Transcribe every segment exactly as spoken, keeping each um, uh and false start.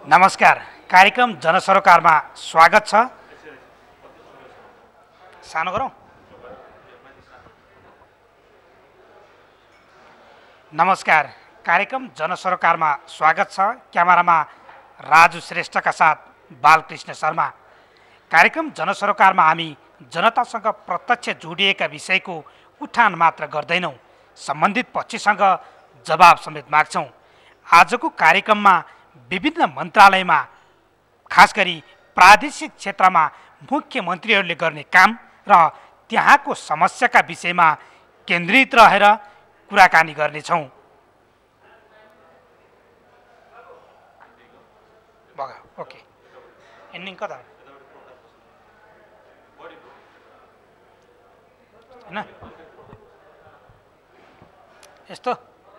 नमस्कार। कार्यक्रम जनसरोकारमा स्वागत छ। सानो गरौँ। नमस्कार। कार्यक्रम जनसरोकारमा स्वागत छ। क्यामेरामा राजु श्रेष्ठका साथ बालकृष्ण शर्मा। कार्यक्रम जनसरोकारमा हामी जनतासँग प्रत्यक्ष जोडिएका विषयको उठान मात्र गर्दैनौँ, सम्बन्धित पक्षसँग जवाब समेत माग्छौँ। आजको कार्यक्रममा विभिन्न मन्त्रालयमा खास गरी प्रादेशिक क्षेत्रमा मुख्यमन्त्रीहरूले गर्ने काम र त्यहाँको समस्याका विषयमा केन्द्रित रहेर कुराकानी गर्नेछौँ। ओके, एन्डिङ कता हैन यस्तो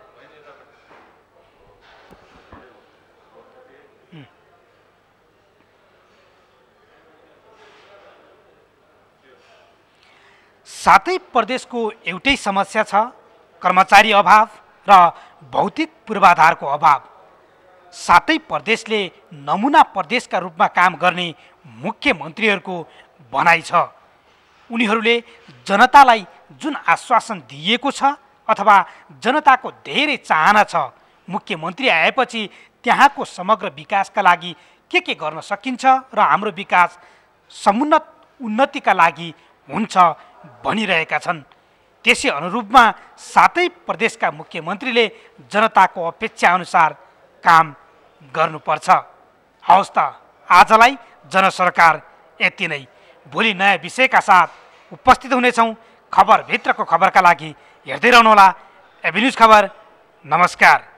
सातै प्रदेशको एउटै समस्या छ, कर्मचारी अभाव र भौतिक पूर्वाधारको अभाव। सातै प्रदेशले नमुना प्रदेशका रूपमा काम गर्ने मुख्यमन्त्रीहरूको भनाइ छ। उनीहरूले जनतालाई जुन आश्वासन दिएको छ अथवा जनताको धेरै चाहना छ, मुख्यमन्त्री आएपछि त्यहाँको समग्र विकासका लागि के के गर्न सकिन्छ र हाम्रो विकास समुन्नत उन्नतिका लागि हुन्छ भनिरहेका छन्। त्यसै अनुरूपमा सातै प्रदेशका मुख्यमन्त्रीले जनताको अपेक्षा अनुसार काम गर्नुपर्छ। हवस् त, आजलाई जनसरकार यति नै। भोलि नयाँ विषयका साथ उपस्थित हुनेछौँ। खबरभित्रको खबरका लागि हेर्दै रहनुहोला एभी न्युज खबर। नमस्कार।